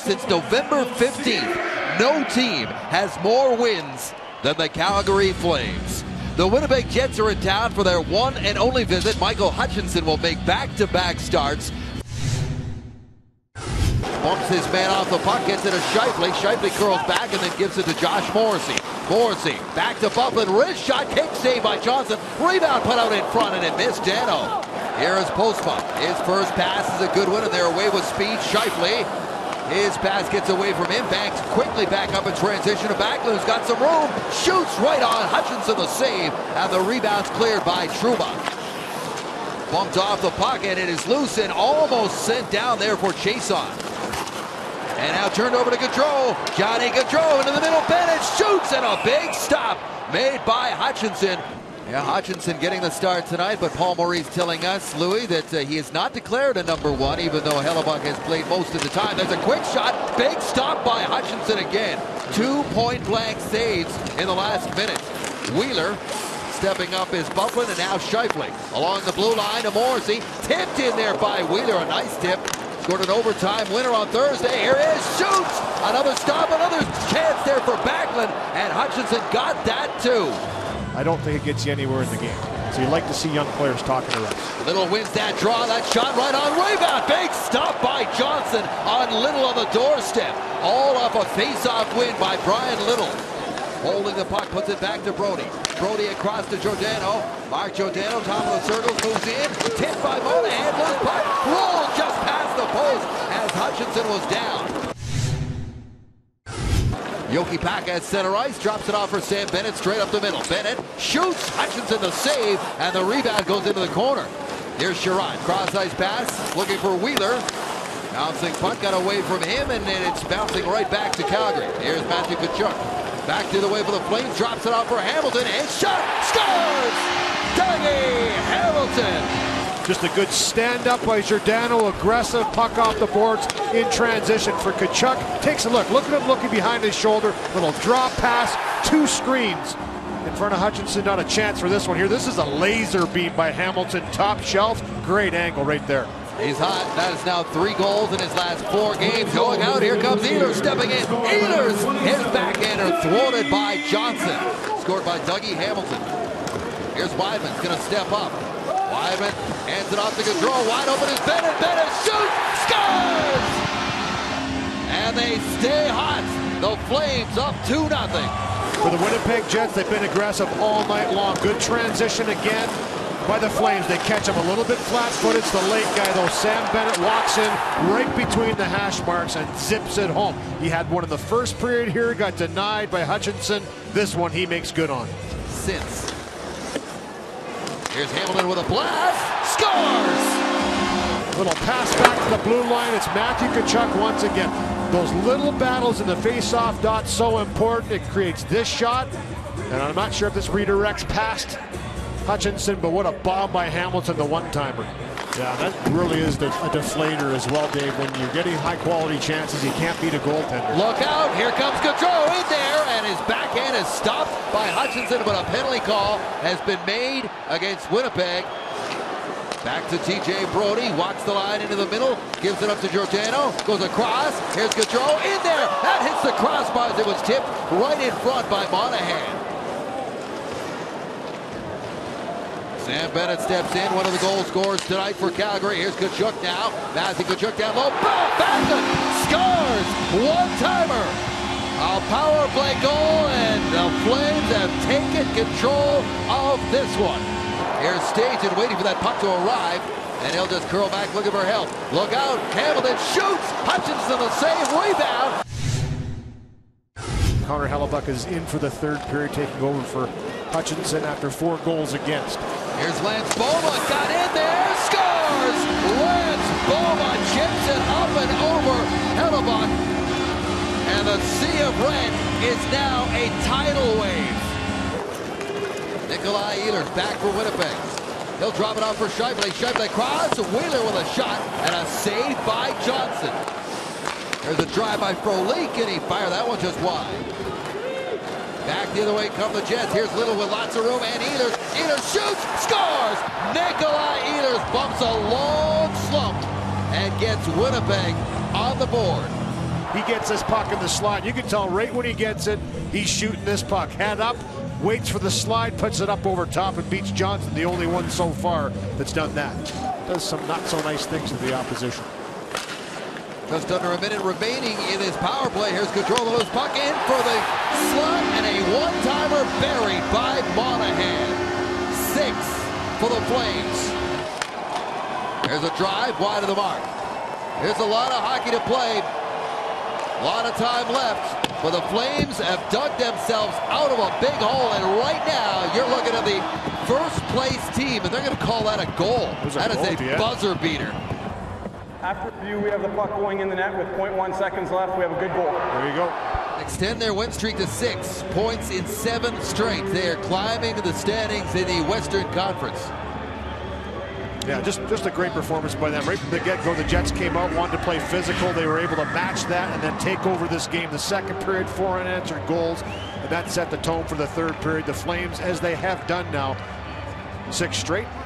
since November 15th. No team has more wins than the Calgary Flames. The Winnipeg Jets are in town for their one and only visit. Michael Hutchinson will make back-to-back starts. Bumps his man off the puck, gets it to Scheifele. Scheifele curls back and then gives it to Josh Morrissey. Morrissey back to Byfuglien. Wrist shot, kick save by Johnson. Rebound put out in front and it missed Dano. Here is Postma. His first pass is a good one and they're away with speed. Scheifele. His pass gets away from him. Banks quickly back up in transition to Backlund's got some room. Shoots right on Hutchinson the save. And the rebound's cleared by Trouba. Bumped off the puck and it is loose and almost sent down there for Chiasson. And now turned over to Gaudreau. Johnny Gaudreau into the middle. Bennett shoots and a big stop made by Hutchinson. Yeah, Hutchinson getting the start tonight, but Paul Maurice telling us, Louis, that he is not declared a number one, even though Hellebuyck has played most of the time. There's a quick shot. Big stop by Hutchinson again. 2 point-blank saves in the last minute. Wheeler stepping up is Byfuglien and now Scheifele. Along the blue line to Morrissey. Tipped in there by Wheeler. A nice tip. Scored an overtime winner on Thursday. Here is shoots. Another stop, another chance there for Backlund. And Hutchinson got that too. I don't think it gets you anywhere in the game. So you like to see young players talking to us. Little wins that draw. That shot right on rebound. Big stop by Johnson on Little on the doorstep. All off a face-off win by Brian Little. Holding the puck, puts it back to Brody. Brody across to Giordano. Mark Giordano, top of the circles, moves in. Tipped by Monahan. Loose puck. Rolled just past the post as Hutchinson was down. Yoki Paka at center ice, drops it off for Sam Bennett straight up the middle. Bennett shoots, Hutchinson the save, and the rebound goes into the corner. Here's Sherrod, cross ice pass, looking for Wheeler. Bouncing puck got away from him, and it's bouncing right back to Calgary. Here's Matthew Tkachuk. Back to the way for the Flames, drops it off for Hamilton, and shot, scores! Dougie Hamilton! Just a good stand-up by Giordano, aggressive puck off the boards in transition for Tkachuk. Takes a look at him looking behind his shoulder, little drop pass, 2 screens. In front of Hutchinson, not a chance for this one here. This is a laser beam by Hamilton, top shelf. Great angle right there. He's hot. That is now 3 goals in his last 4 games. Going out, here comes Ehlers stepping in. Ehlers, his backhander thwarted by Johnson. Scored by Dougie Hamilton. Here's Weidman's gonna step up. Weidman hands it off to Gaudreau. Wide open is Bennett. Bennett shoots, scores! And they stay hot. The Flames up 2-0. For the Winnipeg Jets, they've been aggressive all night long. Good transition again by the Flames. They catch him a little bit flat-footed. It's the late guy, though. Sam Bennett walks in right between the hash marks and zips it home. He had one in the first period here, got denied by Hutchinson. This one he makes good on. Since. Here's Hamilton with a blast. Scores! Little pass back to the blue line. It's Matthew Tkachuk once again. Those little battles in the face-off dot so important. It creates this shot. And I'm not sure if this redirects past Hutchinson, but what a bomb by Hamilton, the one-timer. Yeah, that really is a deflator as well, Dave. When you're getting high-quality chances, you can't beat a goaltender. Look out, here comes Gaudreau in there, and his backhand is stopped by Hutchinson, but a penalty call has been made against Winnipeg. Back to TJ Brody, walks the line into the middle, gives it up to Giordano, goes across, here's Gaudreau in there, that hits the crossbars, it was tipped right in front by Monahan. Sam Bennett steps in, one of the goal scorers tonight for Calgary. Here's Tkachuk now. Matthew Tkachuk down low. Backlund scores! One-timer! A power play goal, and the Flames have taken control of this one. Here's Stajan waiting for that puck to arrive, and he'll just curl back looking for help. Look out, Hamilton shoots! Hutchinson the save, rebound! Connor Hellebuyck is in for the 3rd period, taking over for Hutchinson after 4 goals against. Here's Lance Beaumont, got in there, scores! Lance Beaumont chips it up and over Hellebuyck. And the Sea of Red is now a tidal wave. Nikolai Ehlers back for Winnipeg. He'll drop it off for Scheifele. Scheifele cross, Wheeler with a shot, and a save by Johnson. There's a drive by Frolik, and he fired that one just wide. Back the other way come the Jets. Here's Little with lots of room, and Ehlers. Ehlers shoots, scores! Nikolai Ehlers bumps a long slump and gets Winnipeg on the board. he gets this puck in the slot. You can tell right when he gets it, he's shooting this puck. Head up, waits for the slide, puts it up over top and beats Johnson, the only one so far that's done that. Does some not so nice things to the opposition. Just under a minute remaining in his power play. Here's control of his puck in for the slot, and a one-timer buried by Monahan. 6 for the Flames. There's a drive wide of the mark. There's a lot of hockey to play. A lot of time left, but the Flames have dug themselves out of a big hole, and right now you're looking at the first-place team, and they're going to call that a goal. That is a buzzer beater. After review, we have the puck going in the net with 0.1 seconds left. We have a good goal. There you go. Extend their win streak to 6 points in 7 straight. They are climbing to the standings in the Western Conference. Yeah, just a great performance by them. Right from the get-go, the Jets came out, wanted to play physical. They were able to match that and then take over this game. The second period, 4 unanswered goals, and that set the tone for the third period. The Flames, as they have done now, 6 straight,